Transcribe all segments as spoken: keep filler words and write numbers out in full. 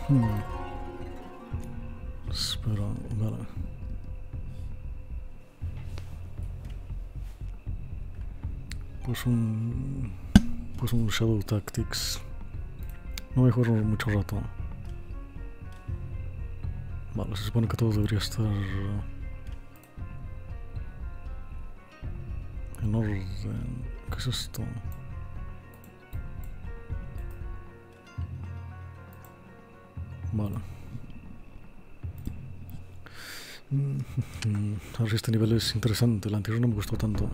Hmm. Espera, vale. Pues un... Pues un Shadow Tactics. No voy a jugar mucho rato. Vale, se supone que todo debería estar en orden. ¿Qué es esto? Vale. A ver si este nivel es interesante. El anterior no me gustó tanto.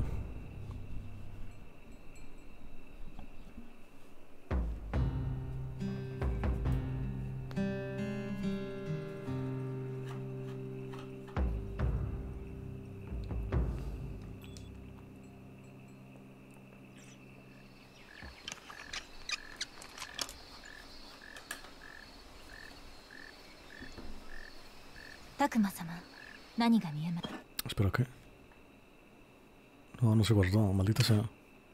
Espera, ¿qué? No, no se guardó, maldita sea.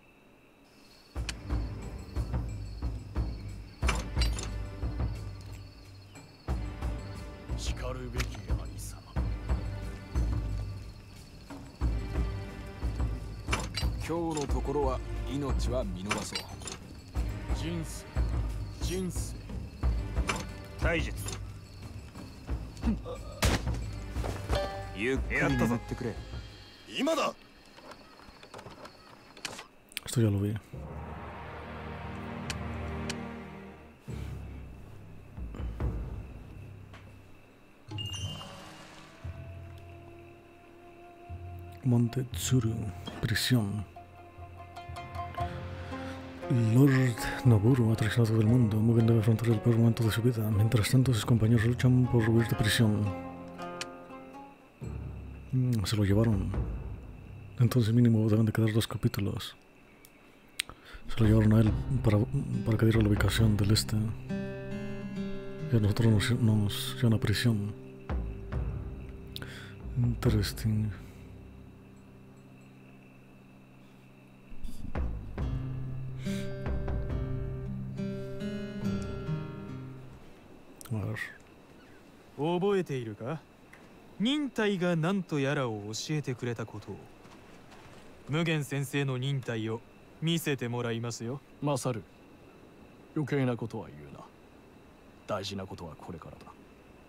Esto ya lo vi. Monte Tsuru, prisión. Lord Noburu ha traicionado a todo el mundo. Mugen debe afrontar el peor momento de su vida. Mientras tanto, sus compañeros luchan por huir de prisión. Mm, se lo llevaron. Entonces mínimo deben de quedar dos capítulos. Se lo llevaron a él para, para que diera la ubicación del este. Y a nosotros nos, nos llevan a prisión. Interesting. A ver. 覚えているか？忍耐が何とやらを教えてくれたことを。無限先生の忍耐を見せてもらいますよ。 マサル、余計なことは言うな。大事なことはこれからだ。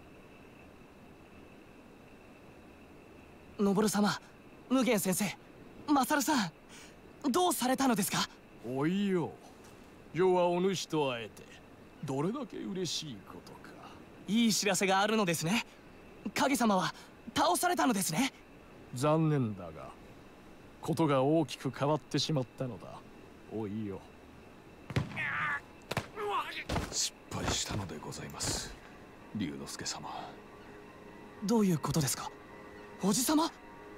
登様、無限先生、マサルさん、どうされたのですか？ おいよ、世はお主と会えてどれだけ嬉しいことか。 いい知らせがあるのですね。影様は倒されたのですね。 残念だが、ことが大きく変わってしまったのだ。おいよ。 失敗したのでございます、龍之介様。 どういうことですか、おじさま？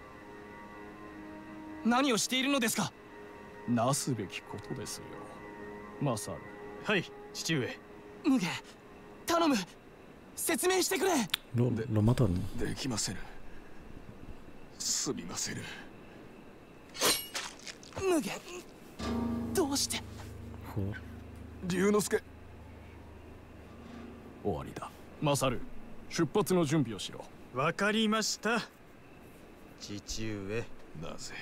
何をしているのですか？ なすべきことですよ、マサル。 はい、父上。 無限、頼む、説明してくれ。 Lo, lo mataron. できませぬ。すみませぬ。 無限、どうして？ 龍之介。 終わりだ。マサル、出発の準備をしろ。 わかりました、父上。 なぜ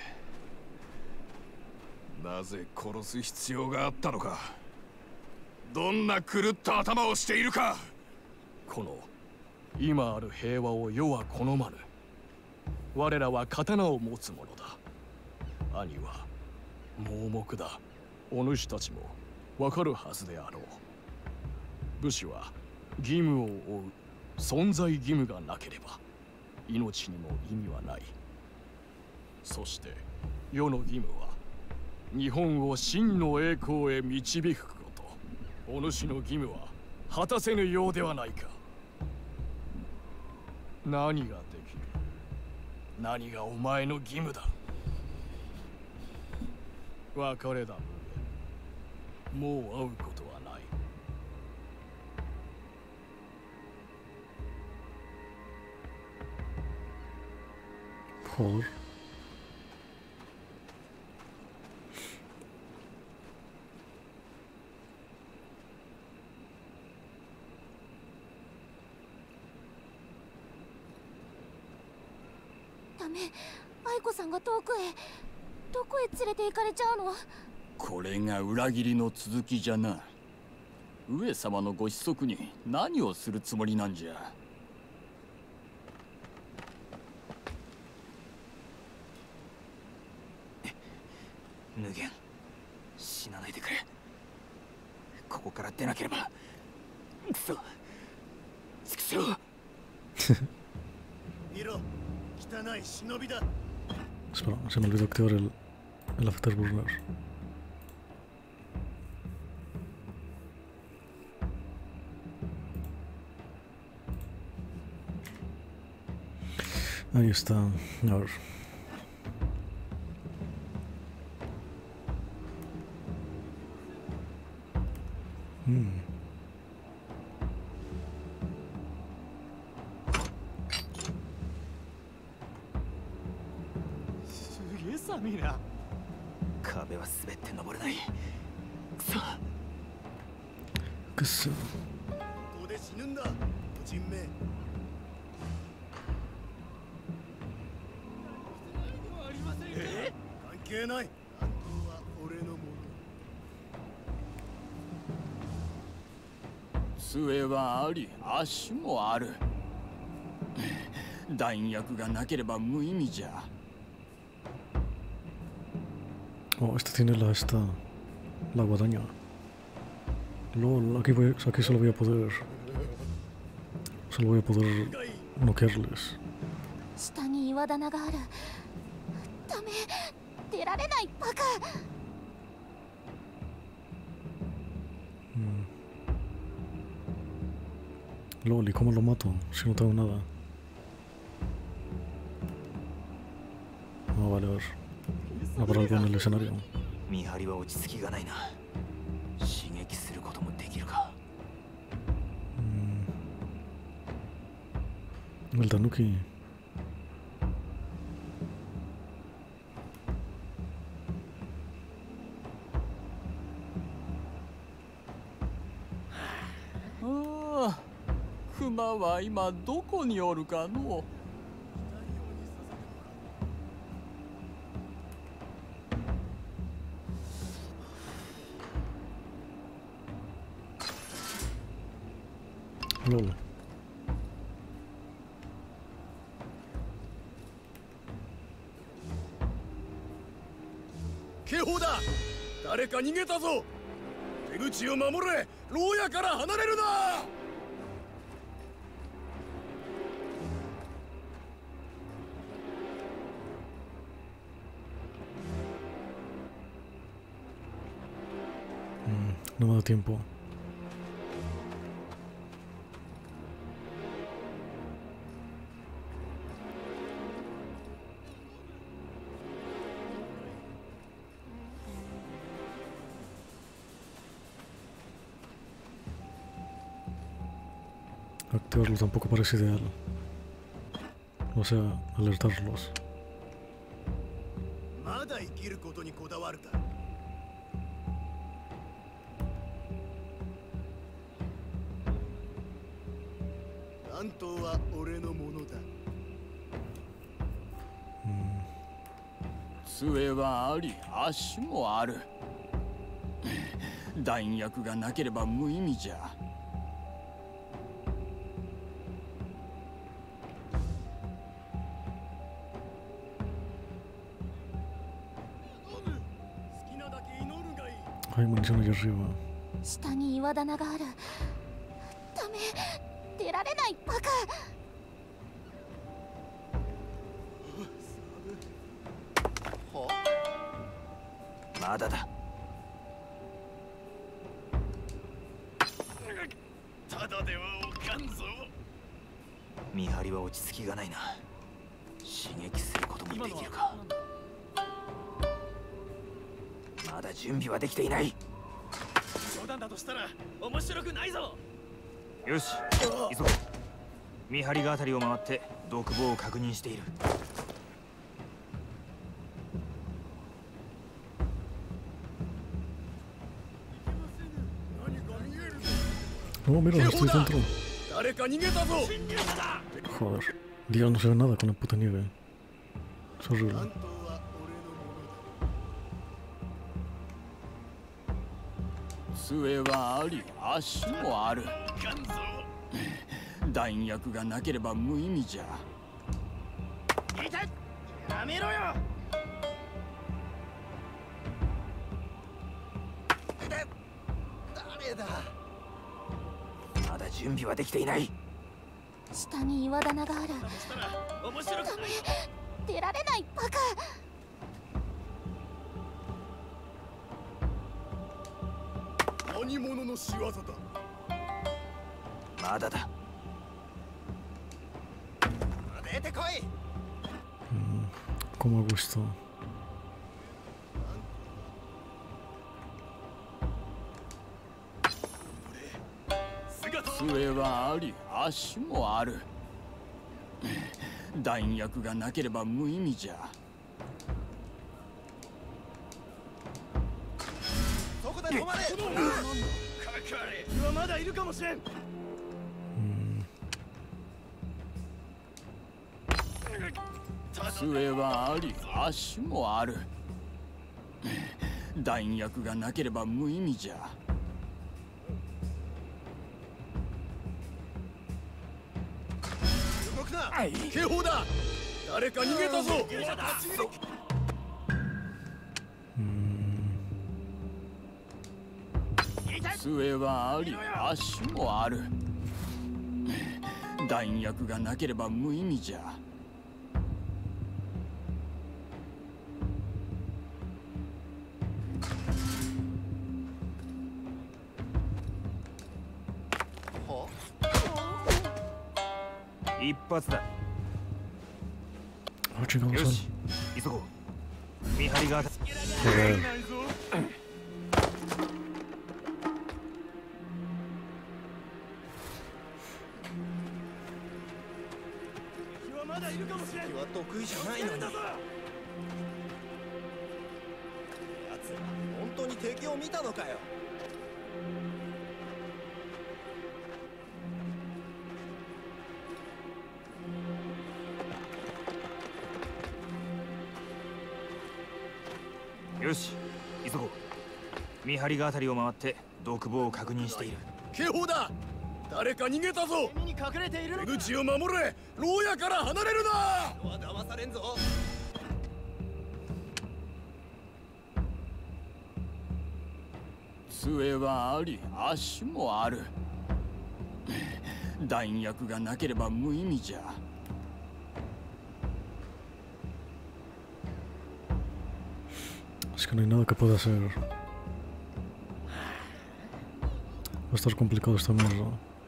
なぜ殺す必要があったのか。どんな狂った頭をしているか。 この今ある平和を世は好まぬ。我らは刀を持つ者だ。兄は盲目だ。お主たちもわかるはずであろう。武士は義務を負う存在義務がなければ命にも意味はない。そして世の義務は日本を真の栄光へ導くこと。お主の義務は果たせぬようではないか。何ができる？何がお前の義務だ？別れだ、無限。もう会うことはない。 Por. ダメ。愛子さんが遠くへ。どこへ連れて行かれちゃうの？ これが裏切りの続きじゃな。上様のご子息に何をするつもりなんじゃ。 無限、死なないでくれ。ここから出なければ。くそ、畜生。見ろ、汚い忍びだ。 Espera, se me olvidó activar el, el Afterburner. Ahí está. A ver. Mm.くそ。 杖はあり、足もある。弾薬がなければ無意味じゃ。 Oh, este tiene la esta la guadaña. LOL, aquí voy, aquí solo voy a poder solo voy a poder noquearles. 下に岩棚がある。ダメ、出られないバカ。 LOL, ¿y cómo lo mato si no tengo nada? No, vale, a ver. Habrá algo en el escenario. 見張りは落ち着きがないな。刺激することもできるか。 El Tanuki. Ah, 熊は今どこにおるかの。 LOL. 警報だ。誰か逃げたぞ。出口を守れ。牢屋から離れるな。 No me da tiempo. Activarlo tampoco parece ideal. O sea, alertarlos. まだ生きることにこだわるか。関東は俺のものだ。 杖はあり、足もある。弾薬がなければ無意味じゃ。 Hay munición allá arriba. 下に岩棚がある。ダメ、出られないバカ。 まだだ。 ただではおかんぞ。 見張りは落ち着きがないな。刺激することもできるか。まだ準備はできていない。 冗談だとしたら面白くないぞ。 よし、急ごう。見張りがあたりを回って独房を確認している。 No, mira, estoy dentro. 誰か逃げたぞ。 Joder, Dios, no se ve nada con la puta nieve. Es horrible. 杖はあり足もある。弾薬がなければ無意味じゃ。 やめろよ。誰だ。まだ準備はできていない。 下に岩棚がある。 面白くない。 出られないバカ。 何者の仕業だ。 まだだ。出てこい。 ¿Cómo hago esto? 杖はあり足もある。弾薬がなければ無意味じゃ。 そこで止まれ。かかれ。敵はまだいるかもしれん。 杖はあり足もある。弾薬がなければ無意味じゃ。 動くな。警報だ。誰か逃げたぞ。 杖はあり足もある。弾薬がなければ無意味じゃ。 一発だ。 Ah, chingados よ son. し、急ごう。見張りが。 Joder. まだいるかもしれん。は得意じゃないのに。やつら本当に敵を見たのかよ。よし、急ごう。見張りがあたりを回って独房を確認している。 警報だ。誰か逃げたぞ。 に隠れているのか。 出口を守れ。牢屋から離れるな。 は騙されんぞ。 杖はあり足もある。弾薬がなければ無意味じゃ。 Es que no hay nada que pueda hacer. Va a estar complicado esta mierda.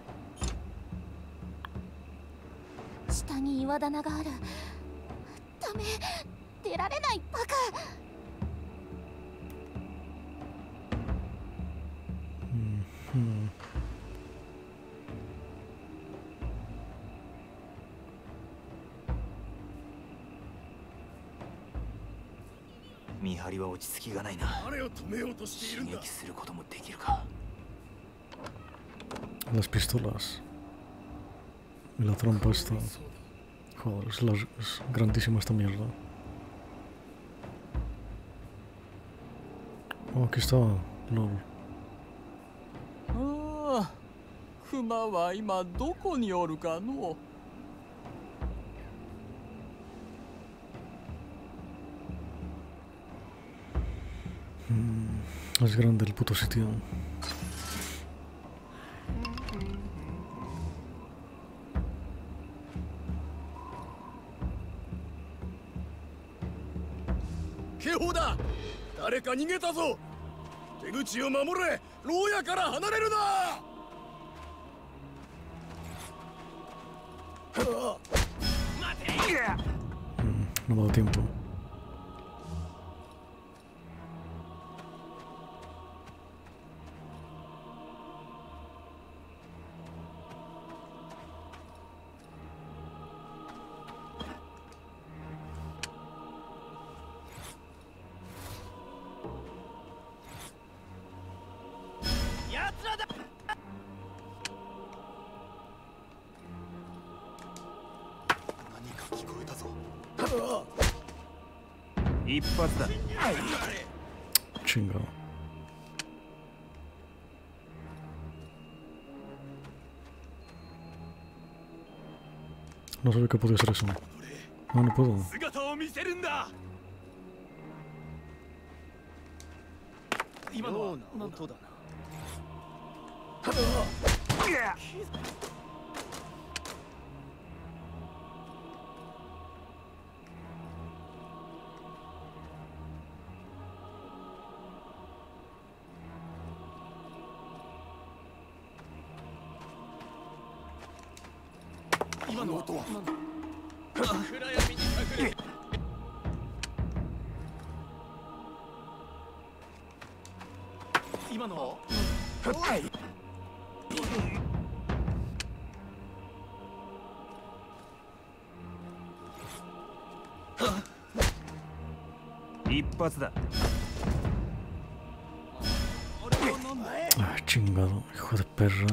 下に岩棚がある。ダメ。出られないバカ。 Hmm. 見張りは落ち着きがないな。 誰を止めようとしているん刺だ。 激することもできるか。 Las pistolas. Y la trampa esta. Joder, es, la, es grandísima esta mierda. Oh, aquí está. Lol. ああ、クマは今どこにおるかの。 Es grande el puto sitio. 警報だ。誰か逃げたぞ。出口を守れ。牢屋から離れるな。 No me da tiempo. 一発だ。 Chingado. No sabía que podía hacer eso. No, no puedo. 姿を見せるんだ。今のはなんとだな。今の音は暗闇に隠れ。今のは一発だ。 Ah, chingado, hijo de perra.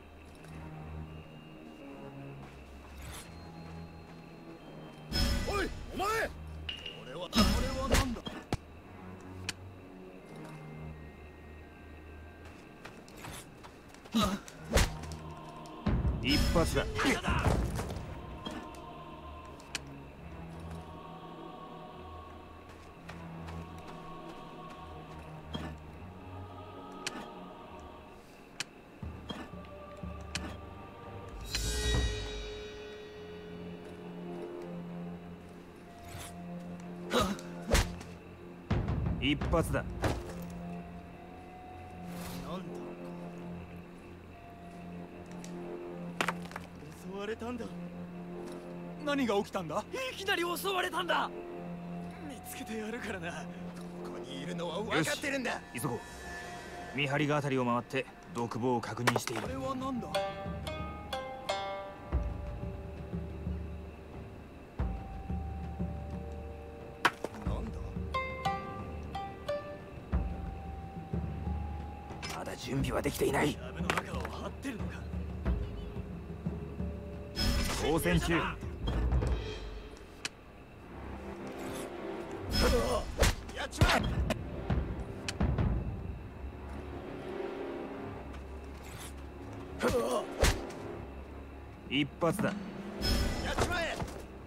おい、お前。俺は、俺はなんだ。 一発だ。一発だ。 襲われたんだ。何が起きたんだ。いきなり襲われたんだ。見つけてやるからな。ここにいるのは分かってるんだ。 急ごう。見張りがあたりを回って独房を確認している。 あれはなんだ。 まだ準備はできていない。 壁の中を張ってるのか。 応戦中。 やっちまえ。 一発だ。 やっちまえ。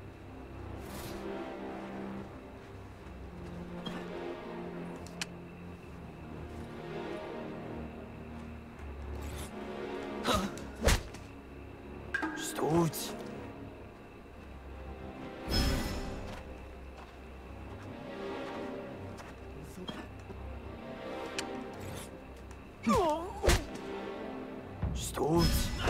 人打ち。人打ち。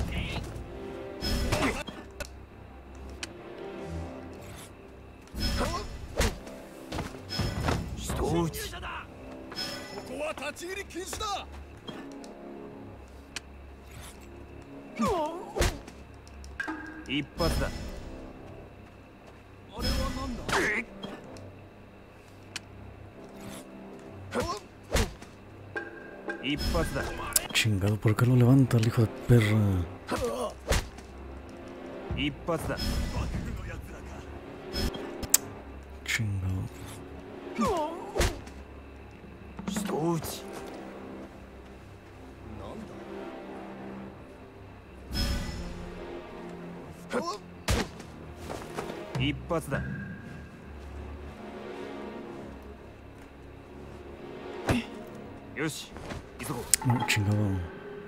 人打ち。 ここは立ち入り禁止だ。 一発だ。 あれはなんだ。 一発だ。 Chingado, ¿por qué lo levanta el hijo de perra? 一発だ。 Chingado. 人打ち。一発だ。よし、急ごう。 No, chingado.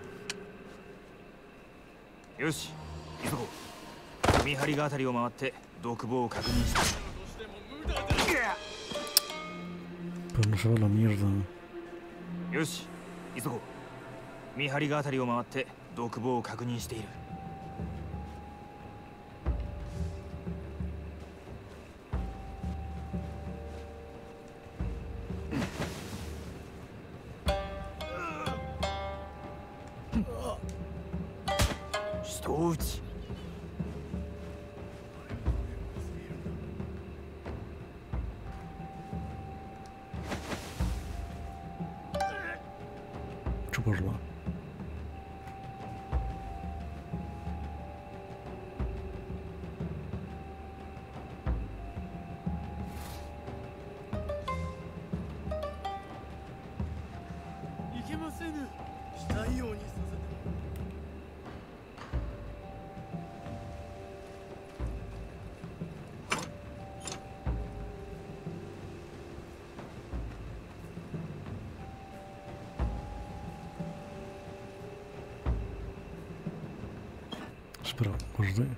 よし、急ごう。見張りがあたりを回って独房を確認した。 Pero no se va a la mierda. よし、急ごう。見張りがあたりを回って独房を確認している。人打ち。 Chuparla. したいようにさせてもらう。 Espera, guardei.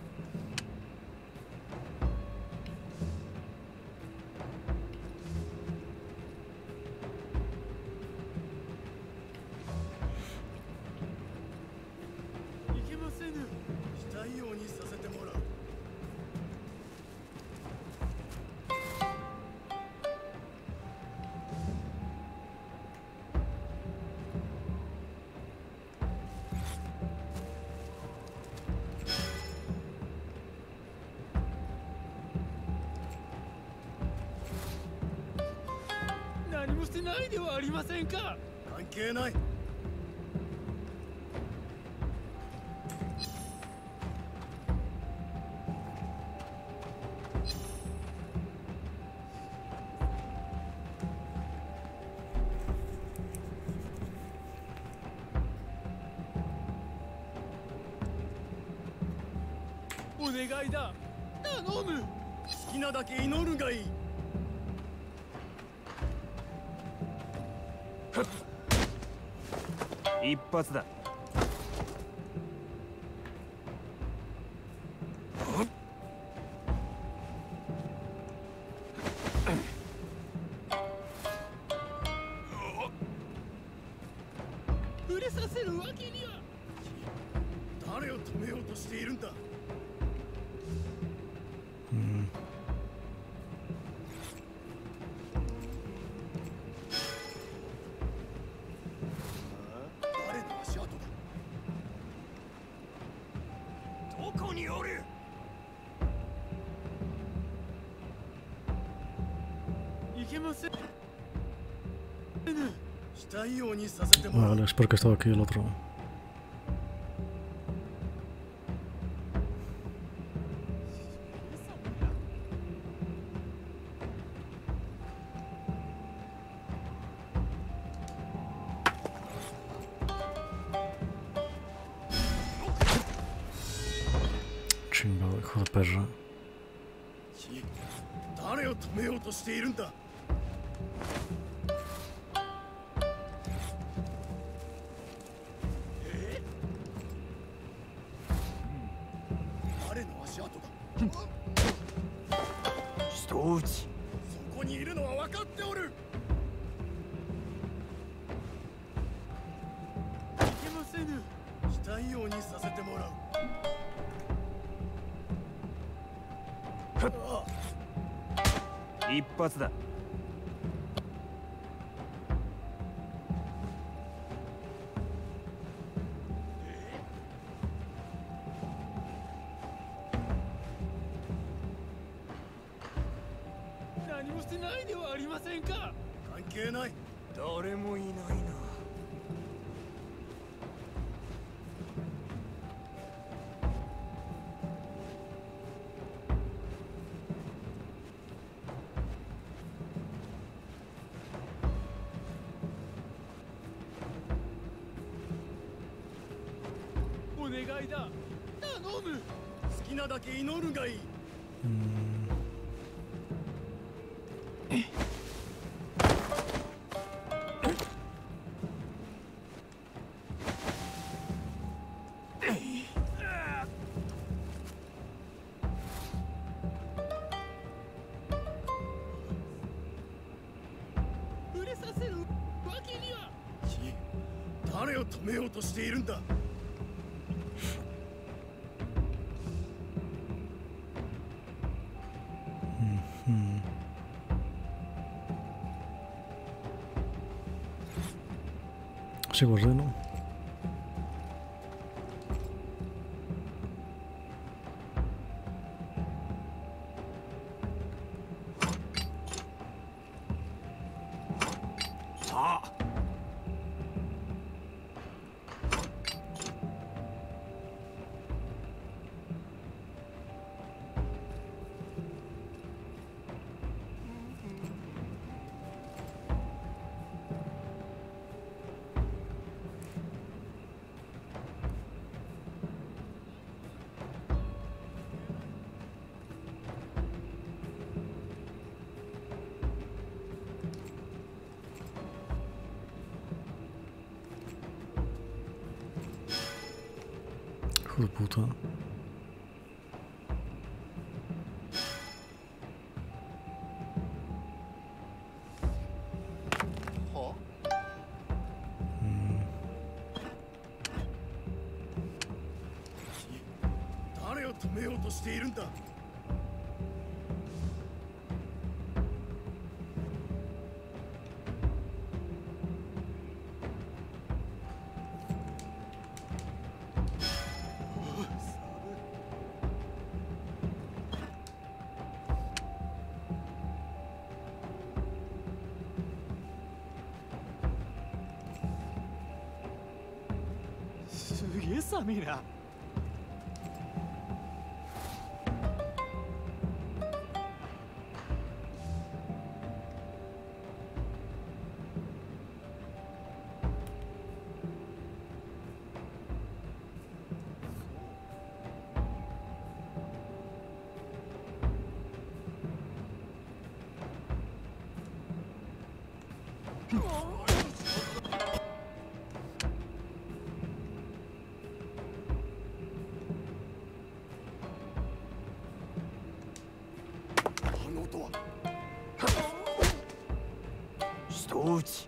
ないではありませんか。関係ない。お願いだ。頼む。好きなだけ祈るがいい。 一発だ。 触れさせるわけには。誰を止めようとしているんだ。 Vale, es porque estaba aquí el otro. Chingado, hijo de perra. 誰を止めようとしているんだ。 人打ち。 そこにいるのは分かっておる。いけませぬ。したいようにさせてもらう。 一発だ。 何もしてないではありませんか。関係ない。 誰もいないな。 お願いだ。頼む。好きなだけ祈るがいい。触れさせるわけには。誰を止めようとしているんだ。 Sí, guardé, ¿no? Ah! う Hijo de puta. Mm. 誰を止めようとしているんだ。すげえ寒いな。あの音は人打ち。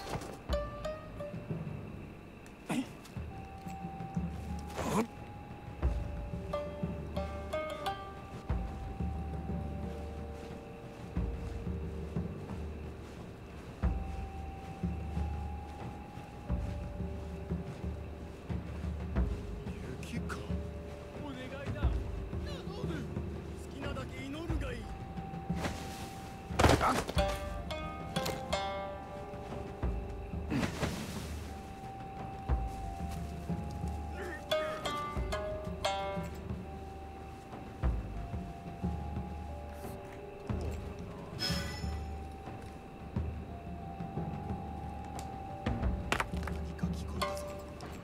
雪か。お願いだ。頼む。好きなだけ祈るがいい。何か聞こえたぞ。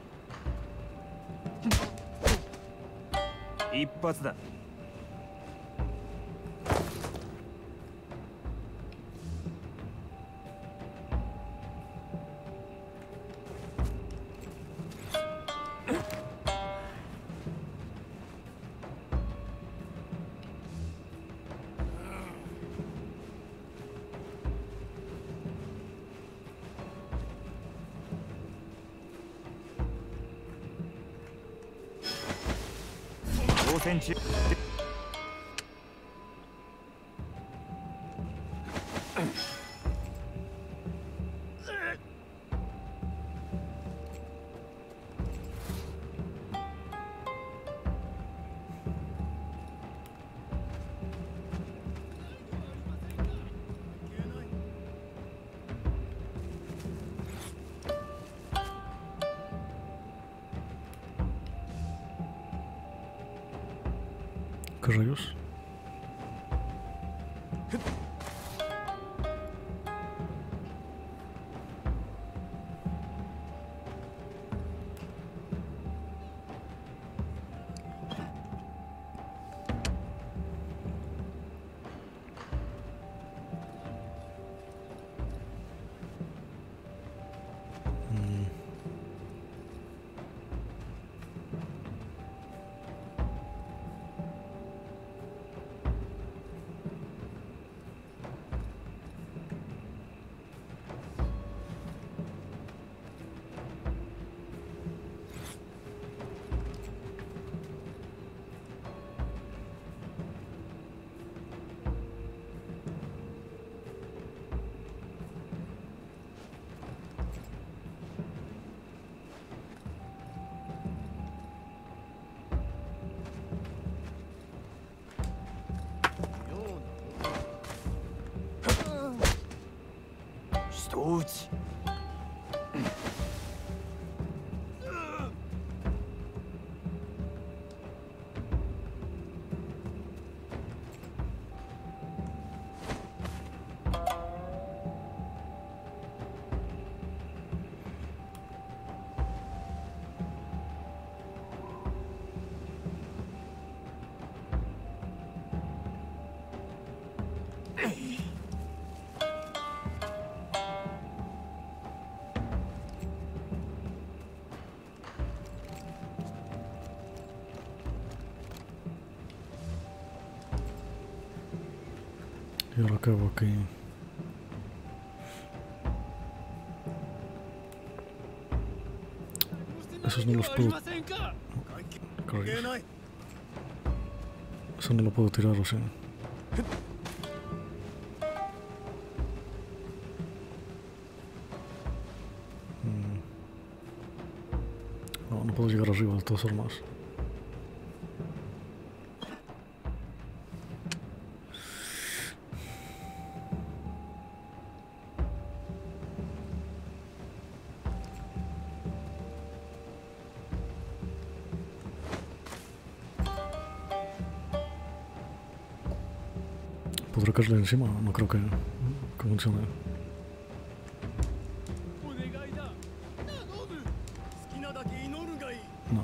一発だ。挑戦中。 ¿Qué rayos? Mm. 人打ち。 Y ahora qué hago aquí. Esos no los puedo. Caray. Eso no lo puedo tirar, o sea. Mm. No, no puedo llegar arriba de todas formas. ¿Podré caerle encima? No creo que, que funcione. No.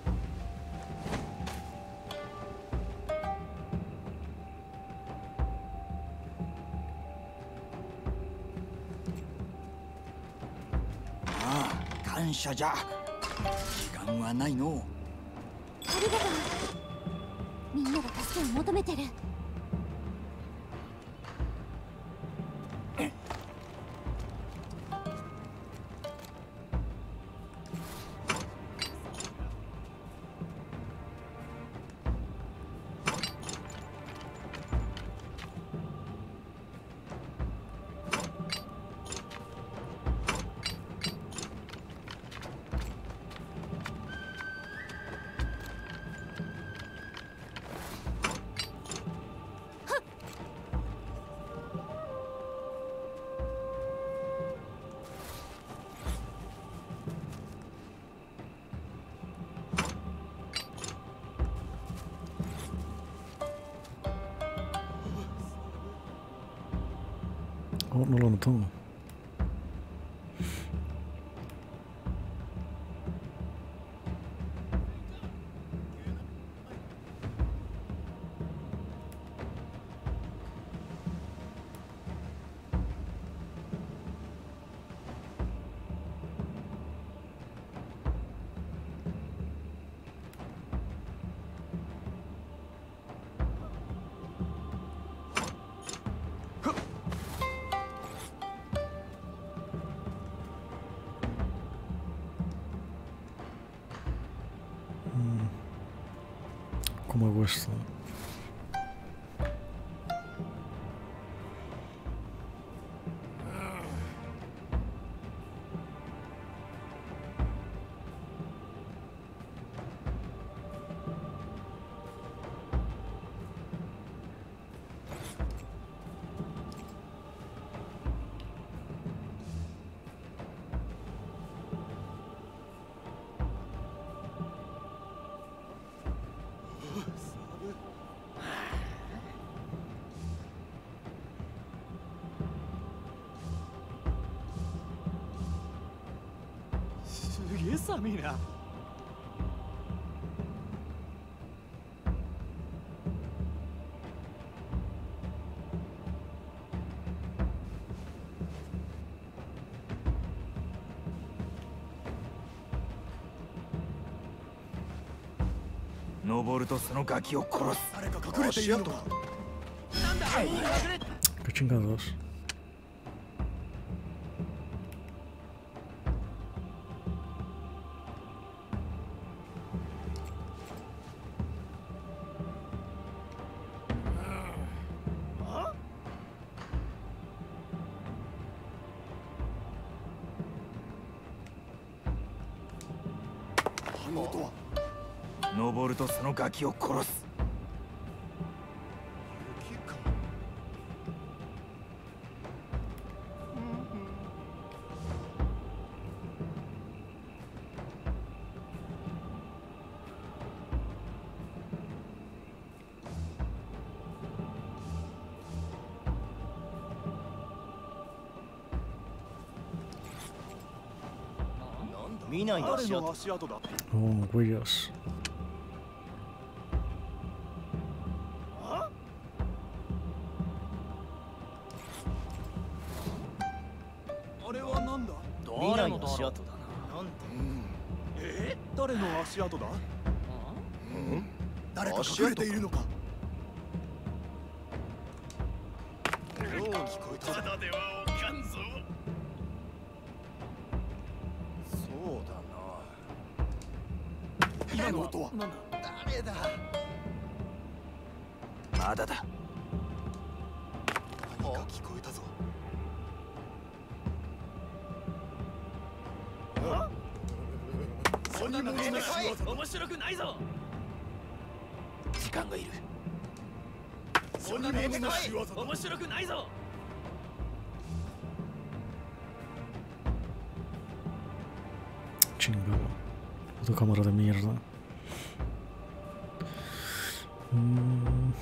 ああ、感謝じゃ。時間はないの。 ありがとう。みんなが助けを求めてる。Oh, no lo notó. ¿Cómo hago esto? すげえ寒いな。 登るとそのガキを殺す。 誰か隠れているのか。なんだ。 ¿Qué chingados? あの音は。 登るとそのガキを殺す。 見ない足跡。足跡だ。 Oh, huellas. あれはなんだ。誰の足跡だな。なんで。え？誰の足跡だ？誰か隠れているのか。 聞こえた。ただではおかんぞ。そうだな。今の音は誰だ。 まだだ。 何か聞こえたぞ。そんなの面白くないぞ。 時間がいる。 そんなの面白くないぞ。 Chingado. Puta cámara de mierda. Mm.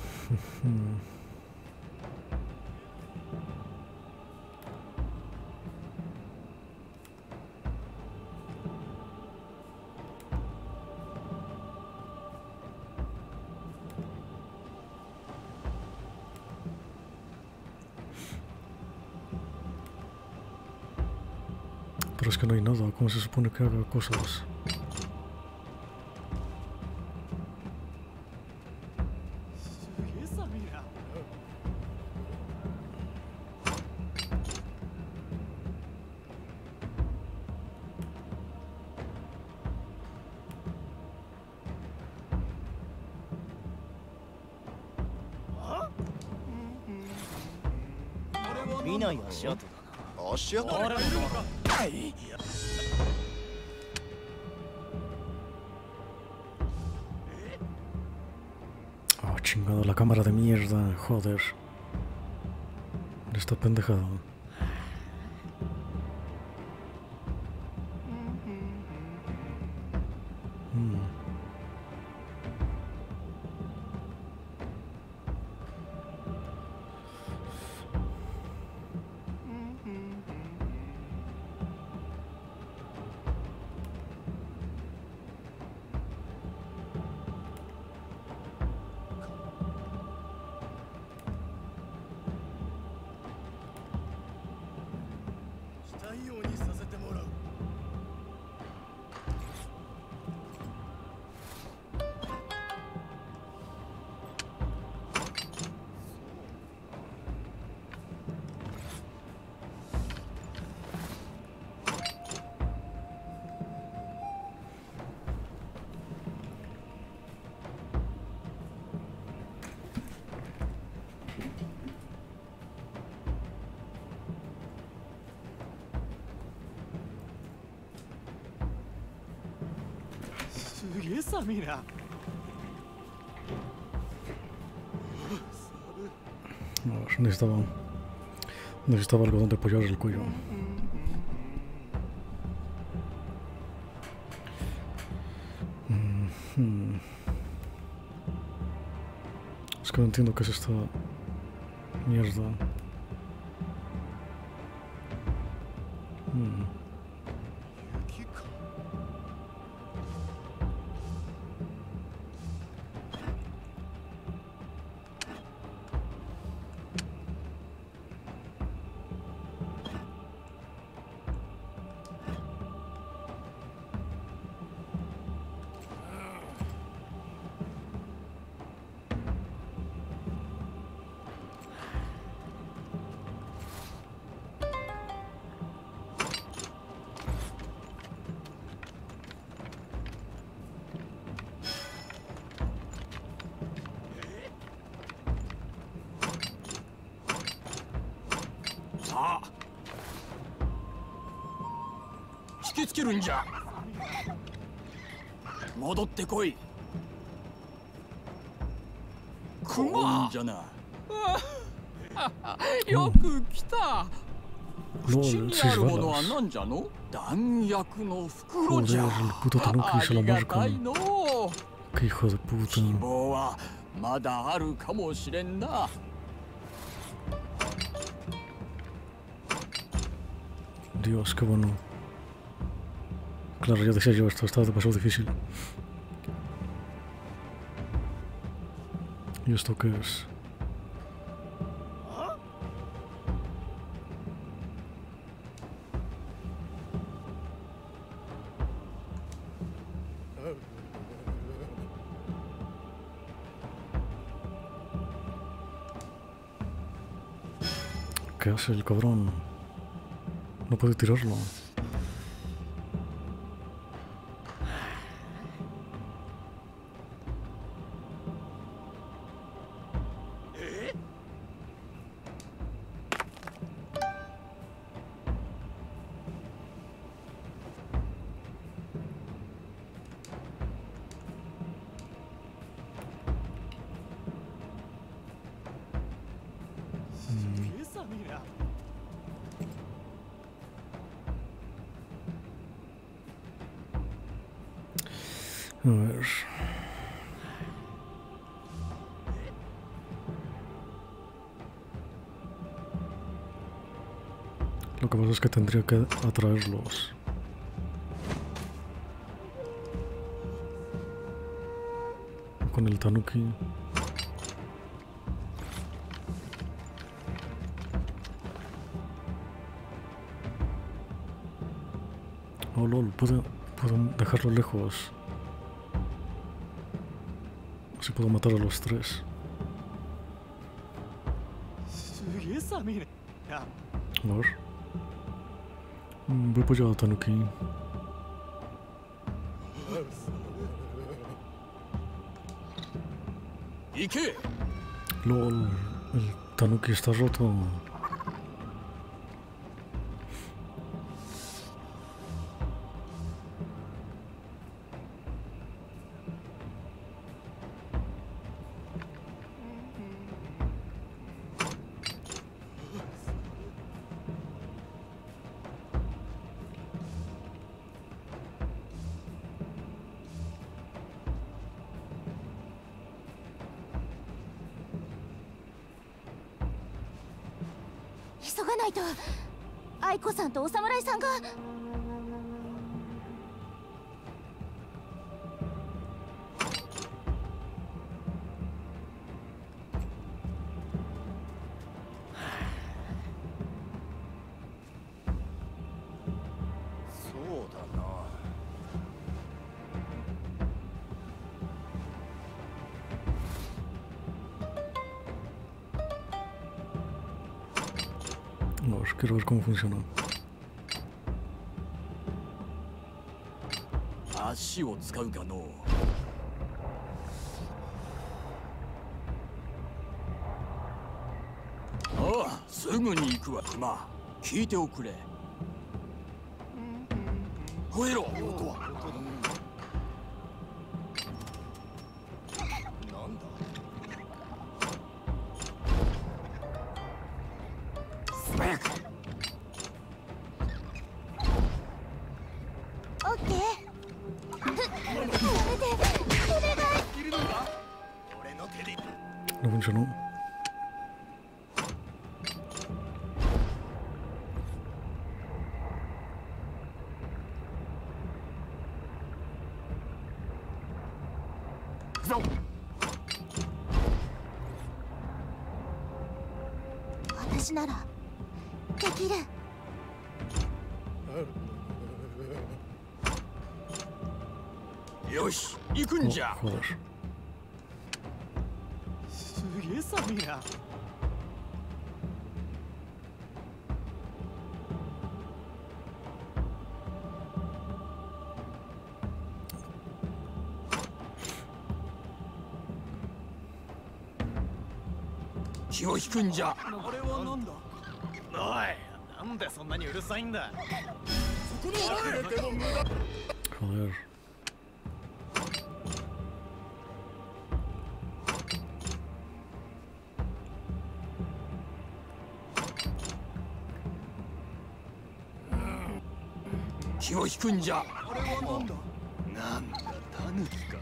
Pero es que no hay nada. ¿Cómo se supone que haga cosas? Oh, chingado, la cámara de mierda, joder. Está pendejado. Mm. Mira. No, necesitaba, necesitaba algo donde apoyar el cuello. Mm-hmm. Es que no entiendo qué es esta mierda. Mm. さあ引きつけるんじゃ。戻ってこい。クマじゃな。よく来た。口にあるものは何じゃの？弾薬の袋じゃ。ありがたいの。希望はまだあるかもしれんな。 Dios, qué bueno. Claro, ya decía yo, esto está demasiado difícil. ¿Y esto qué es? ¿Qué hace el cabrón? No puede tirarlo. A ver. Lo que pasa es que tendría que atraerlos. Con el tanuki. Oh lol, puedo, puedo dejarlo lejos. Así puedo matar a los tres. A ver. Voy para allá, tanuki. ¿Y qué? Lol, el tanuki está roto. 急がないと。愛子さんとお侍さんが。 そうだな。 A ver, quiero ver cómo funciona. 足を使うかのう。ああ、すぐに行くわ。まあ、聞いておくれ。吠えろ。音は。 なんだ。 素早く。 オッケー。やめて、お願い。 いるのか？俺の手で。 No funcionó. Go. 私ならできる。 よし、行くんじゃ。 Joder. すげえ寒いな。 気を引くんじゃ。 あれはなんだ。おい、なんでそんなにうるさいんだ。そこのお前でも無駄。 Joder. 気を引くんじゃ。 あれはなんだ。なんだ、タヌキか。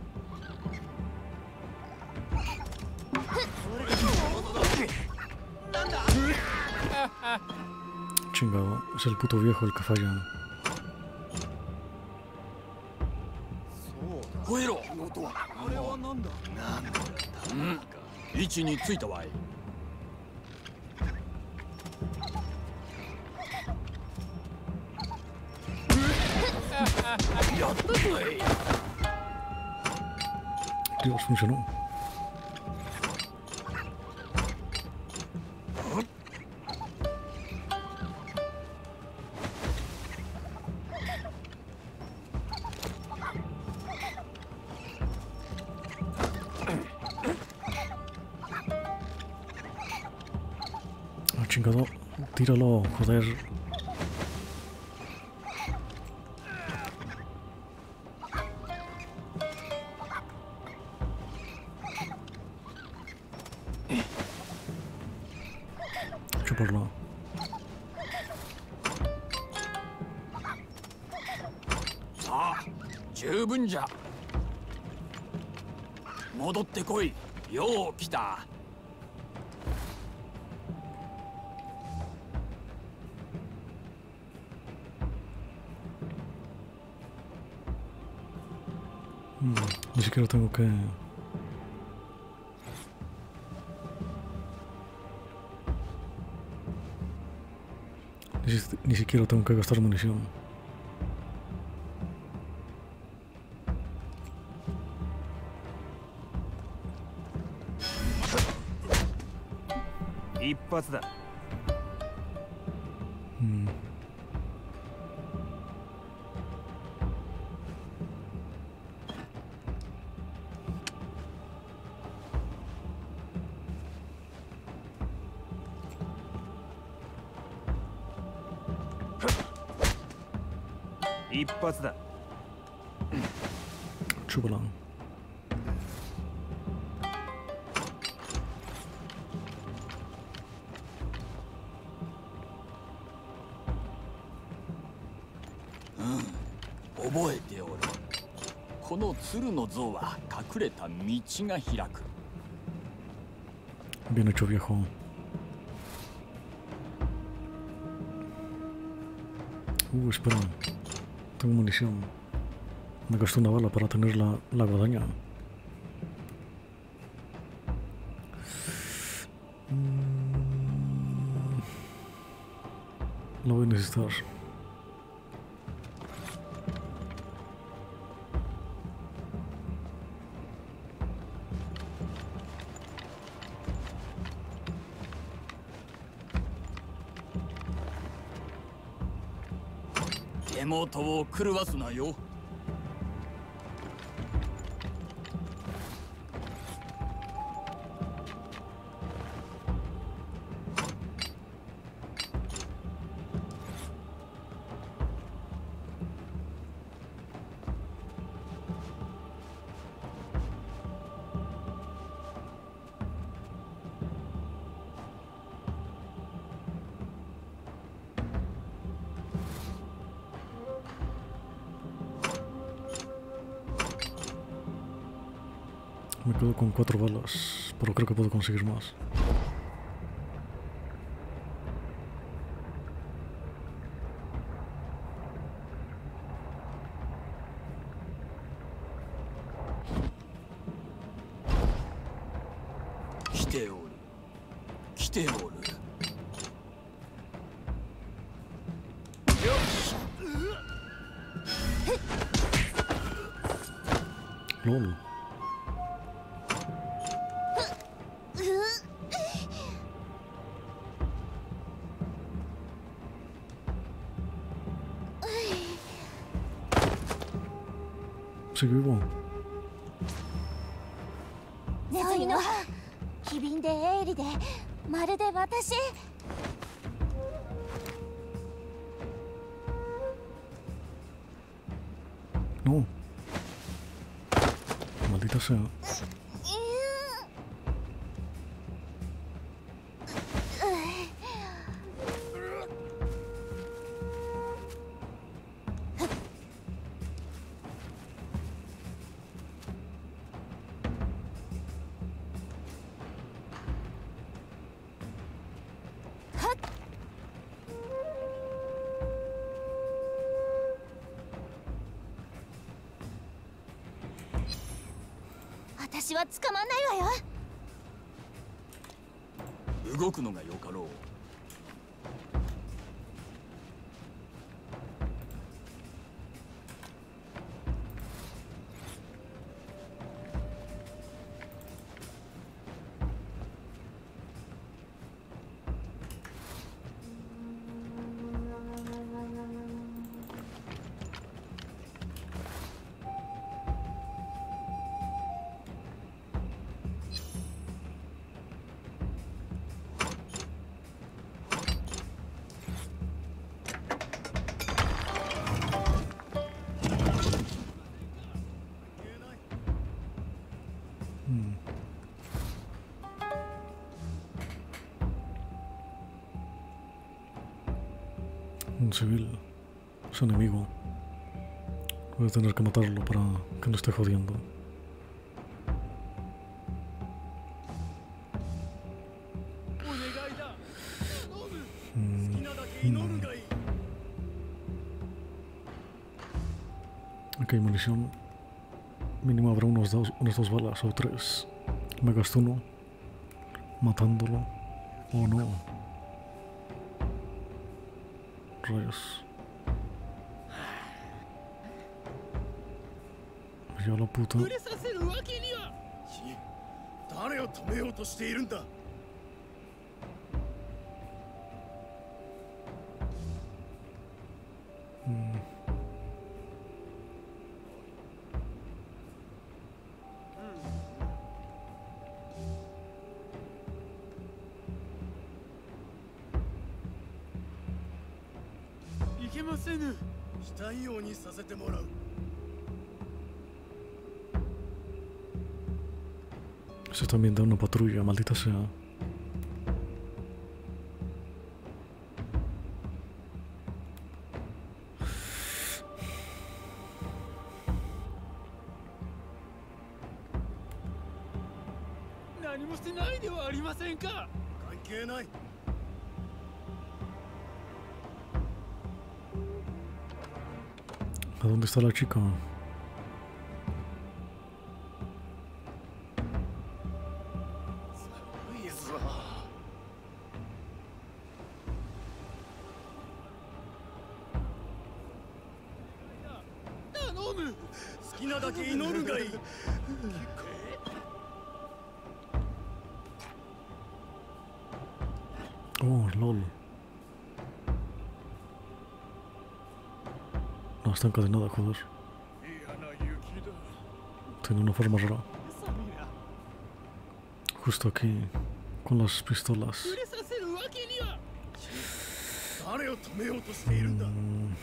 Chingado, es el puto viejo el que falla. 吠えろ。 あれはなんだ。なんだ、タヌキか。 位置についたわい。やったぞい。 Dios, funcionó. chingado. Tíralo, joder. Chúpalo. さあ、十分じゃ。戻ってこい。よう来た。 Mm, ni siquiera tengo que... Ni, si- ni siquiera tengo que gastar munición. Mm. Chúpala. 覚えておる。この鶴の像は隠れた道が開く。 Bien hecho, viejo. Uh, espera. Tengo munición. Me gastó una bala para tener la, la guadaña. Mm, lo voy a necesitar. 手元を狂わすなよ。 Me quedo con cuatro balas, pero creo que puedo conseguir más. 来ておる。来ておる。 LOL. Sigue vivo. ネズミの歯、機敏で鋭利でまるで私。 No. Maldita sea. 私は捕まんないわよ。 動くのがよかろう。 あ Mm. Un civil, es enemigo. Voy a tener que matarlo para que no esté jodiendo. Aquí hay munición. Mínimo habrá unos dos, unas dos balas o tres. Me gasto uno matándolo o no. Rayos. Me lleva la puta. 誰を止めようとしているんだ。いけませぬ。したいようにさせてもらう。 Se están viendo una patrulla, maldita sea. ¿A dónde está la chica? Oh, lol. No, está encadenada, joder. Tiene una forma rara. Justo aquí, con las pistolas. Mm.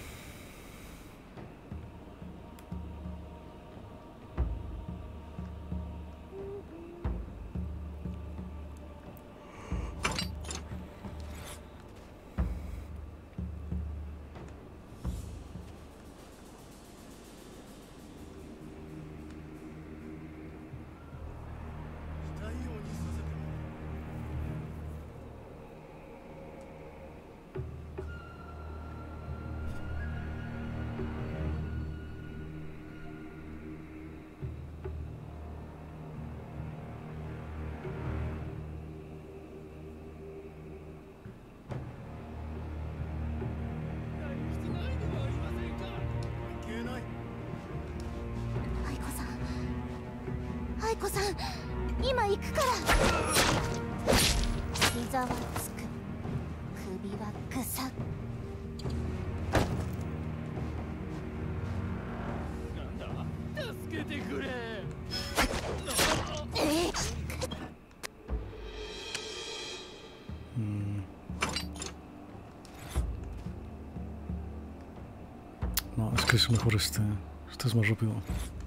No, es que es mejor este. Este es más rápido.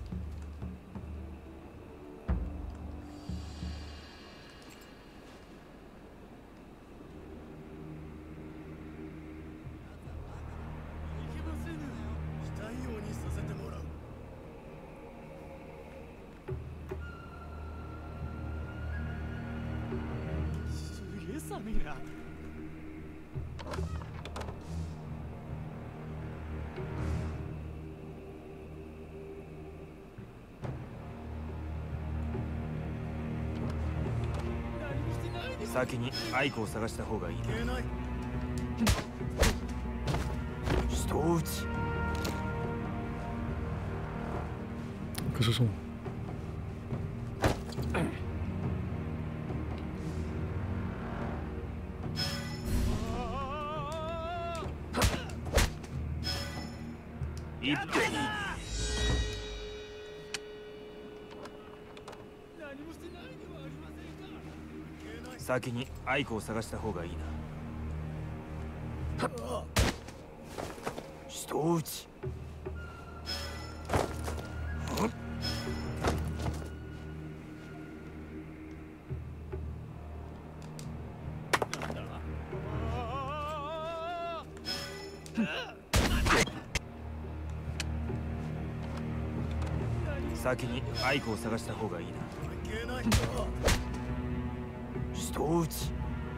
先にアイコを探した方がいい。人を撃ち。 ¿Qué es eso? Y 先にアイコを探した方がいいな。人を撃ち。 先にアイコを探した方がいいな。人を撃ち。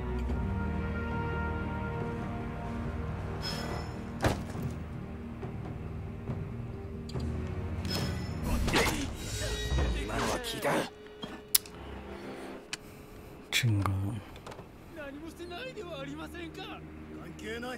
今のは聞いた。 チンガ何もしてないではありませんか。関係ない。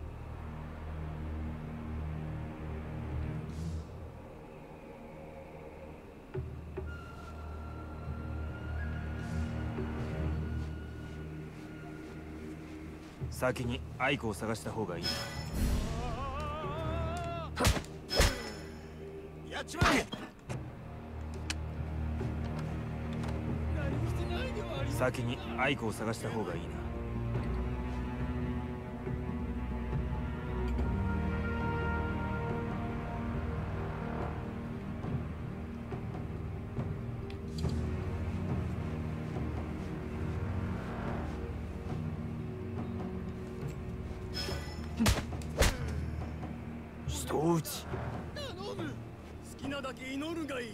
先にアイコを探した方がいいな。 やっちまえ。何もしてないではありませんか。 先にアイコを探した方がいいな。人を撃ち。 頼む。好きなだけ祈るがいい。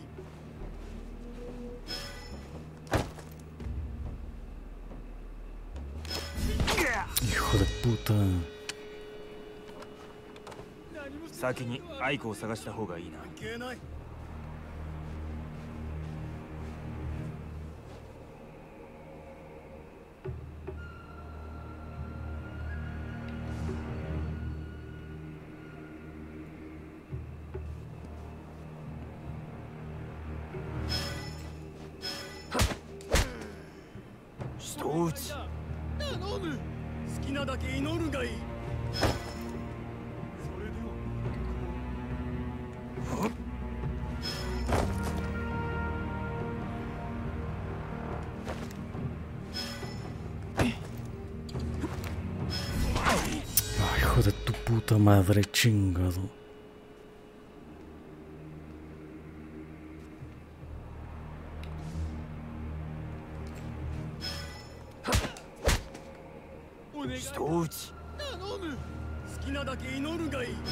hijo de puta。 先にアイコを探した方がいいな。 関係ない。 人を撃ち。 頼む。好きなだけ祈るがいい。それでは。 Ah, hijo de tu puta madre, chingado. 人を撃ち。 頼む。好きなだけ祈るがいい。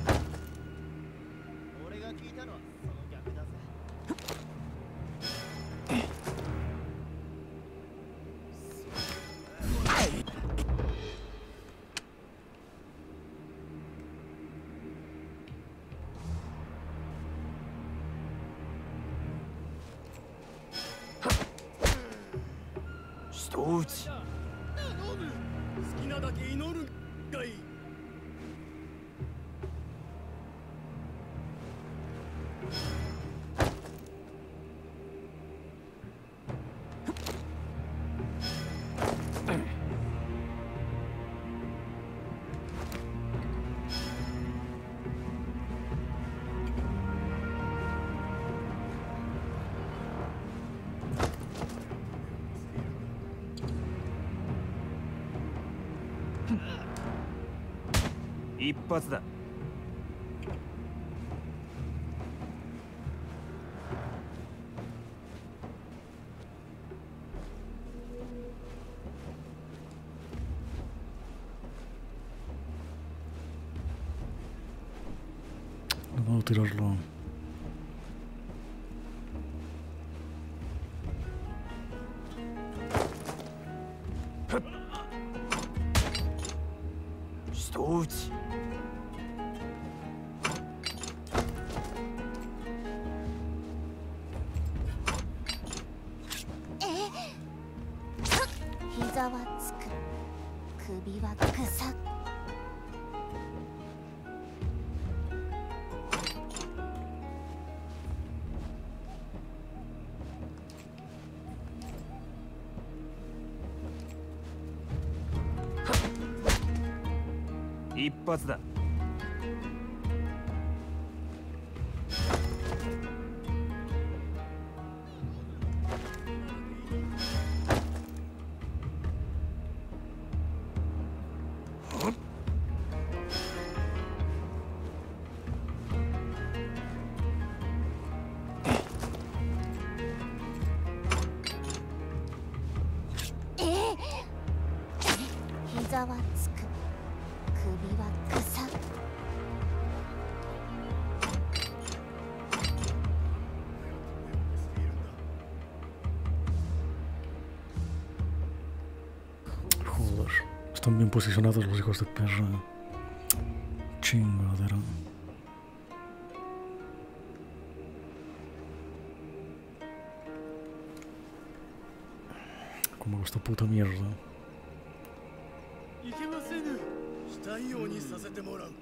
俺が聞いたのはその逆だぜ。 人を撃ち。 頼む。好きなだけ祈るがいい。 一発だ。 Vamos a tirarlo. Что учи? え、膝はつく、首は草。 一発だ。 えー、膝はつく、首は草。 Están bien posicionados los hijos de perra. Chingadera. Como esta puta mierda. いけませぬ。したいようにさせてもらう。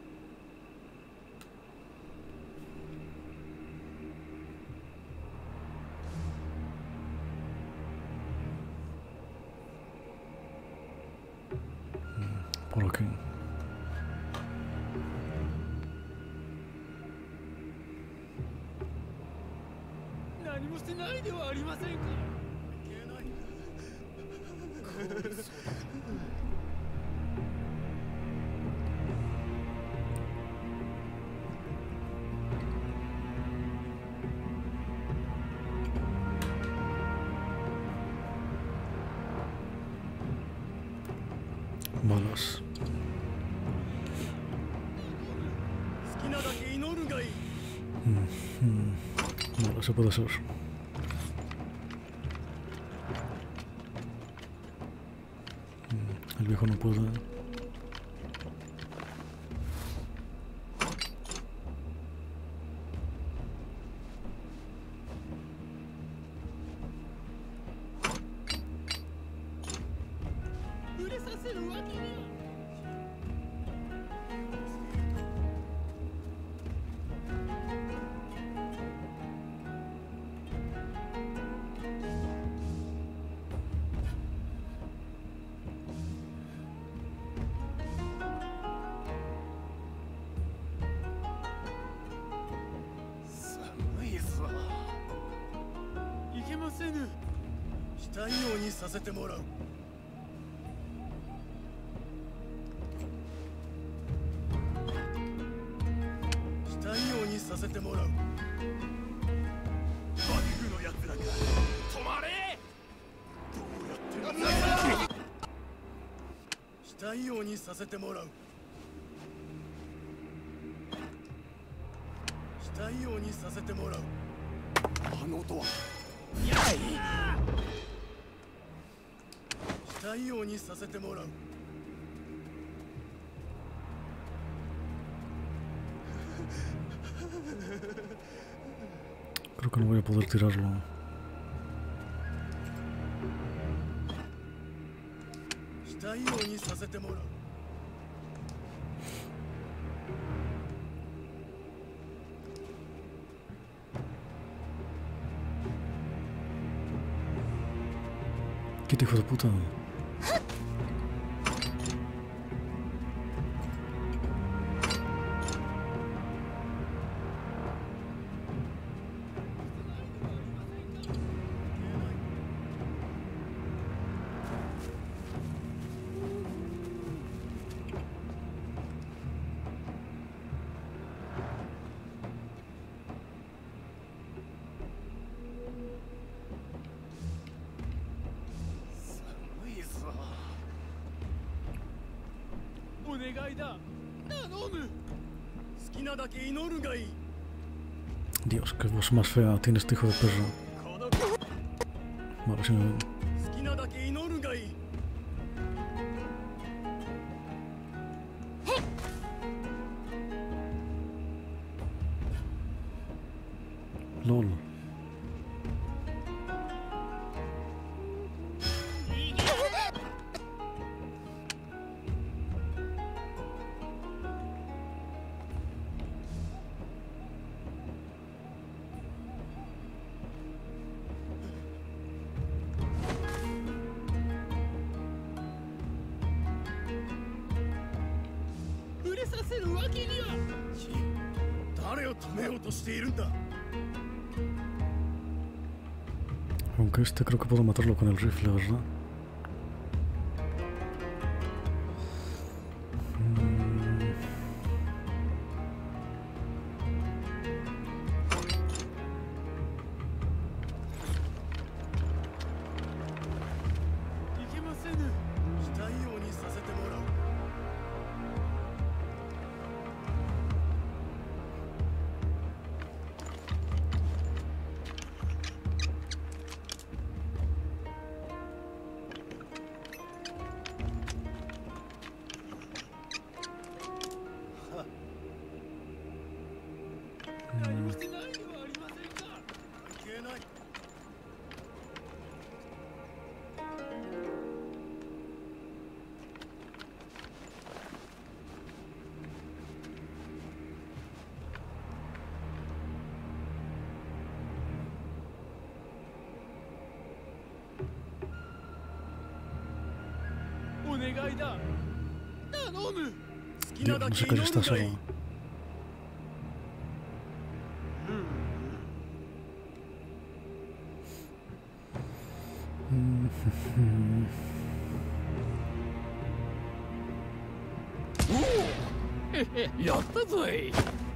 Por aquí. 何もしてないではありませんか。いけない。 Balas. 好きなだけ祈るがいい。 Mm, mm. Vale, se puede hacer. Mm, el viejo no puede. 触れさせるわけには。 寒いぞ。いけませぬ。したいようにさせてもらう。したいようにさせてもらう。バグのやつらか。止まれ。どうやって。したいようにさせてもらう。 したいようにさせてもらう。あの音は。したいようにさせてもらう。 Creo que no voy a poder tirarlo. したいようにさせてもらう。 Quita, hijo de puta. Dios, qué voz más fea tiene este hijo de perro. Vale, si me ven. LOL. Aunque este creo que puedo matarlo con el rifle, ¿verdad? ない。お願いだ。頼む。好きなだけ祈るがいい。 やったぞい。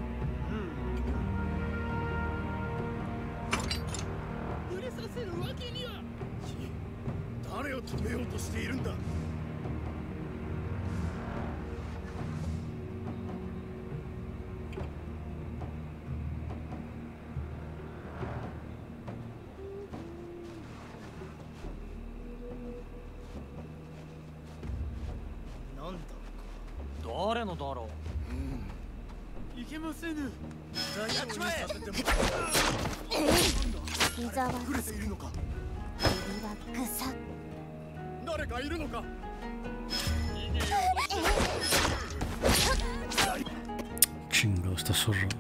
触れさせるわけには。誰を止めようとしているんだ。なんだ誰のだろう。いけませぬ。やっちまえ。 膝は触れているのか。 首はぐさ。 誰かいるのか。 Chinga, esta zorra.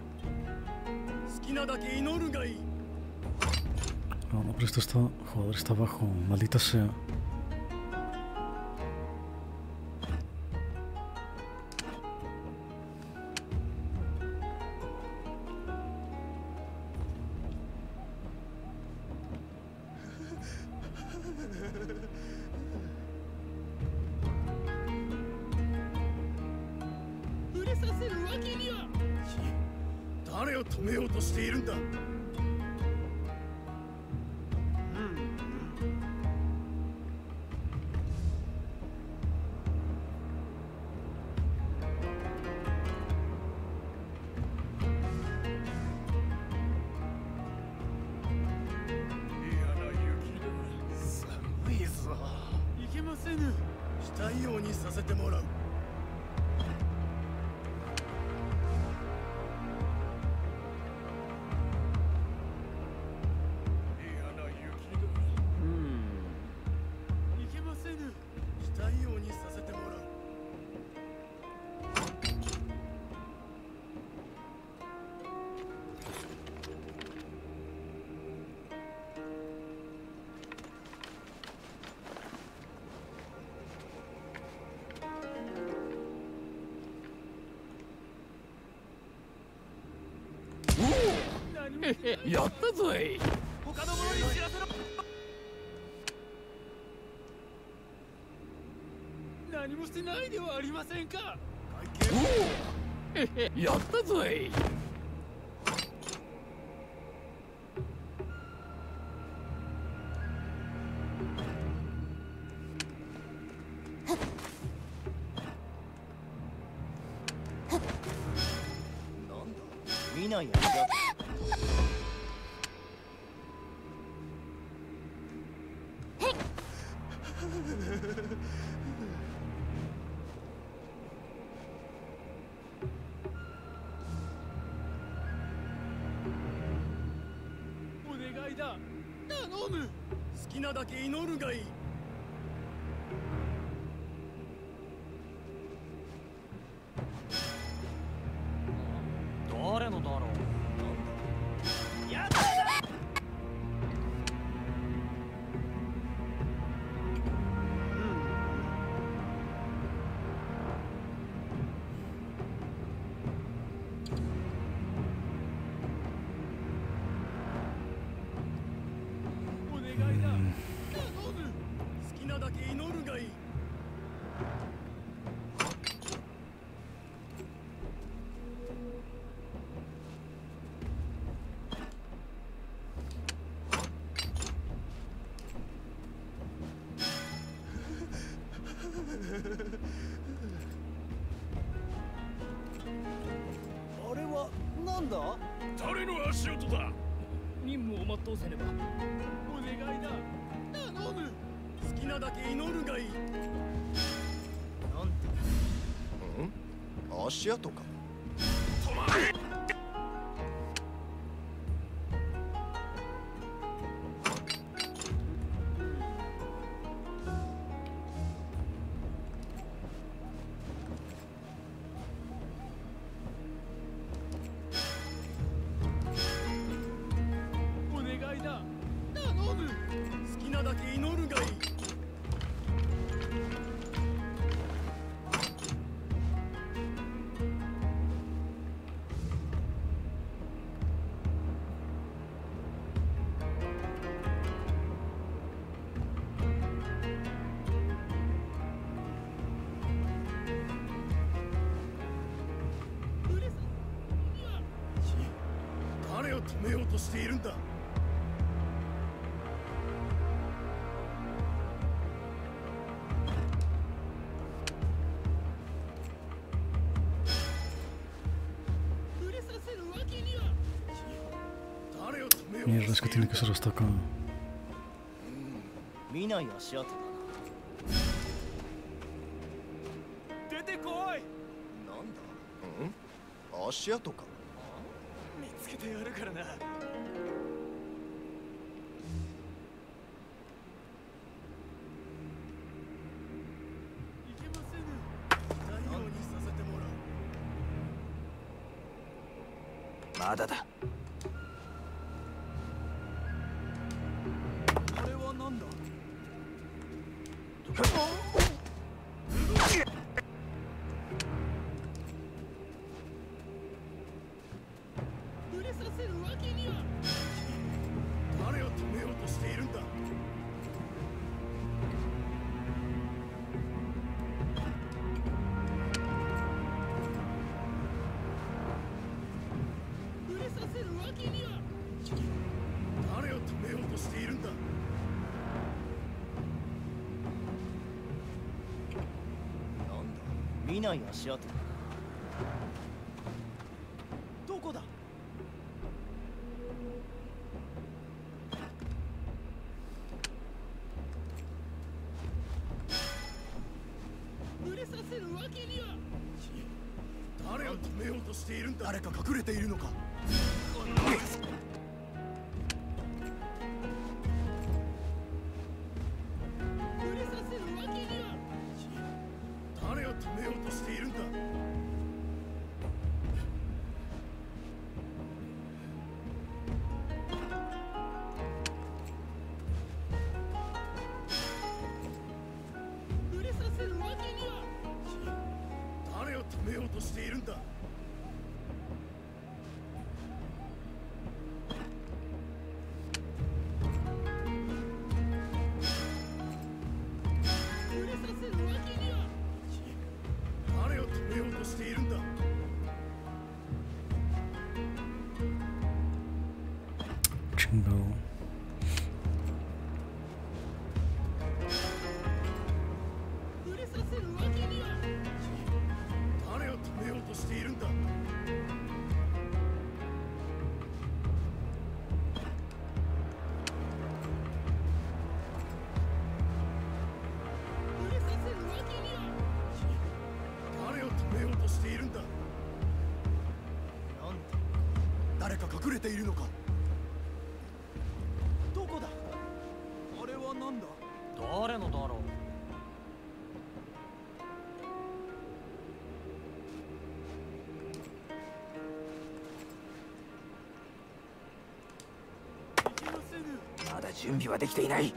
No, no, pero esto está... Joder, está abajo. Maldita sea. やったぞい。 他の者に知らせろ。何もしてないではありませんか。 やったぞい。 見ないやつだ。お願いだ。頼む。好きなだけ祈るがいい。 誰のだろう。 やっただ。お願いだ。頼む。好きなだけ祈るがいい。あれは何だ？ 誰の足音だ？ 任務を全うせねば。お願いだ。頼む。好きなだけ祈るがいい。なんて。 ん？足跡か。 止まれ。 好きなだけ祈るがいい。誰を止めようとしているんだ。 Mierda, es que tiene que ser hasta acá. 見ない足跡だな。出てこい。 なんだ。うん？足跡か。 見つけてやるからな。いけませぬ。ないようにさせてもらう。 まだだ。 あれはなんだ。触れさせるわけには。誰を止めようとしているんだ。触れさせるわけには。誰を止めようとしているんだ。見ない足跡。どこだ。触れさせるわけには。誰を止めようとしているんだ。誰か隠れているのか。触れさせるわけには。誰を止めようとしているんだ。触れさせるわけには。誰を止めようとしているんだ。触れさせるわけには。誰を止めようとしているんだ。 Chingado. 触れさせるわけには。誰を止めようとしているんだ。触れさせるわけには。誰を止めようとしているんだ。なんだ。誰か隠れているのか。どこだ。あれはなんだ。誰のだろう。いけませぬ。 まだ準備はできていない。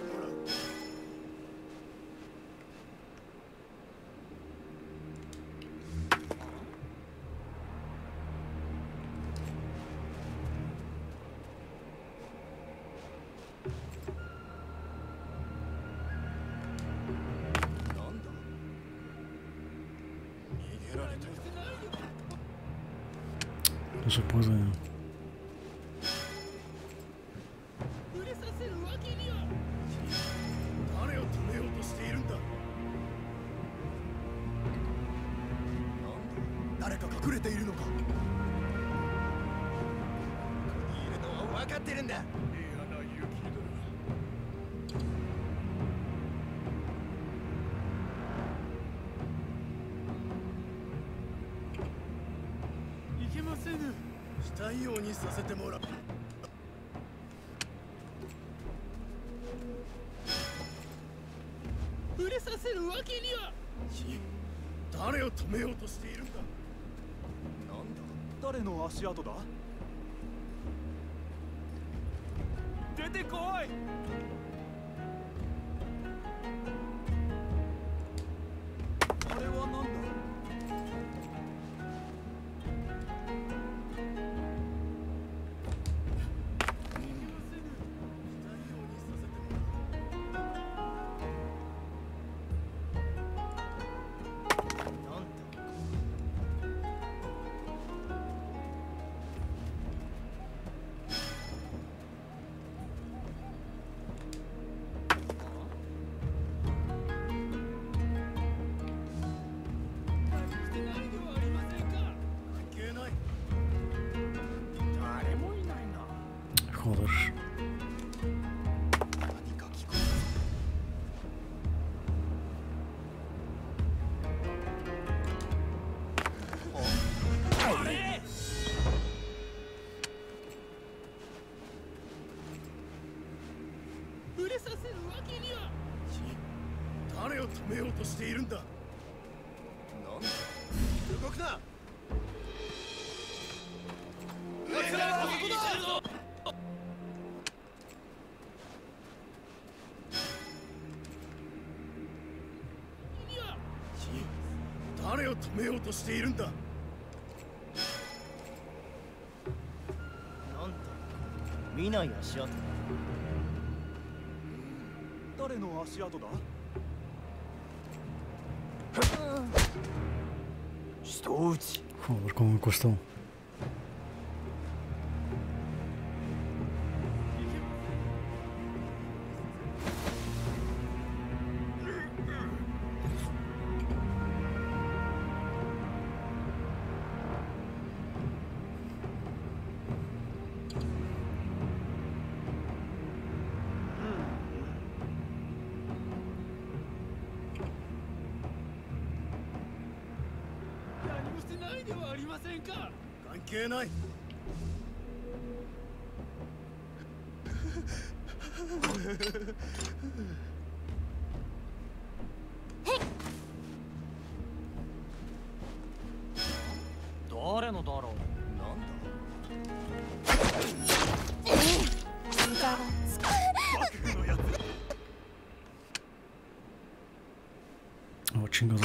なんだ。逃げられた。 No se puede. 触れさせるわけには。誰を止めようとしているんだ。なんだ。誰か隠れているのか。 いるのは分かってるんだ。 嫌な雪だ。いけませぬ。したいようにさせてもらう。触れさせるわけには。誰を止めようとしているんだ。 なんだ。 誰の足跡だ。出ててこい。あれはなんだ。 Joder. Joder, cómo me costó. Oh, chingado.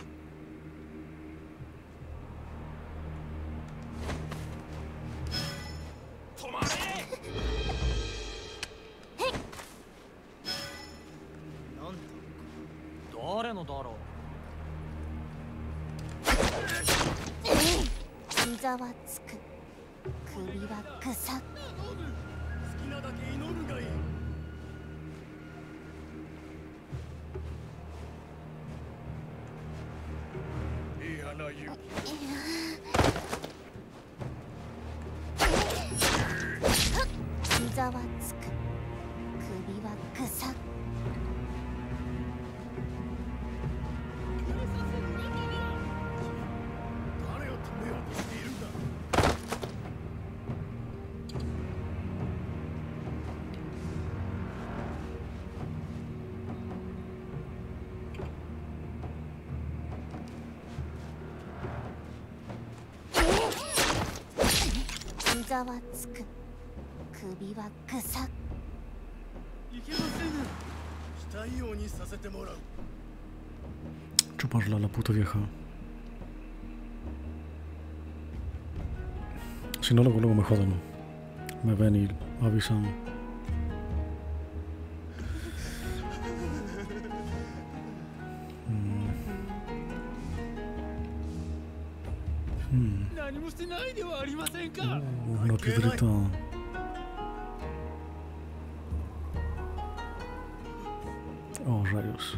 Chuparla a la puta vieja. Si no, luego, luego me joden. Me ven y avisan. Mm. Mm. Uh, una piedrita. Oh, rayos.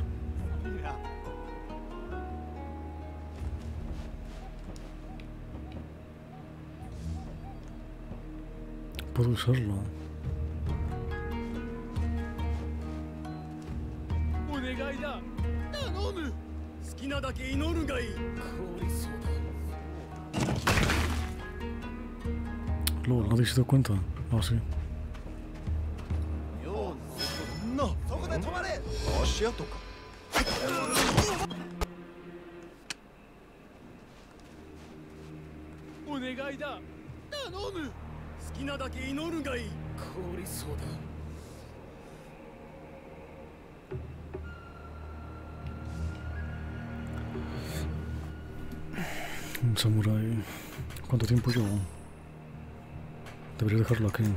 Puedo usarlo. Lol, nadie se dio cuenta. Ah, sí. No, そこで止まれ。足跡か。 お願いだ。頼む。好きなだけ祈るがいい。凍りそうだ。 Un samurái. ¿Cuánto tiempo llevo? Debería dejarlo aquí.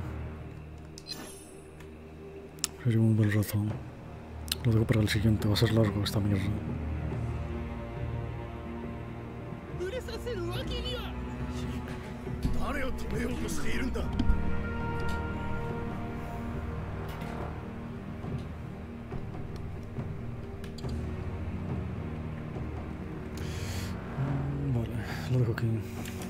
Ya llevo un buen rato. Lo dejo para el siguiente, va a ser largo esta mierda. Vale, lo dejo aquí.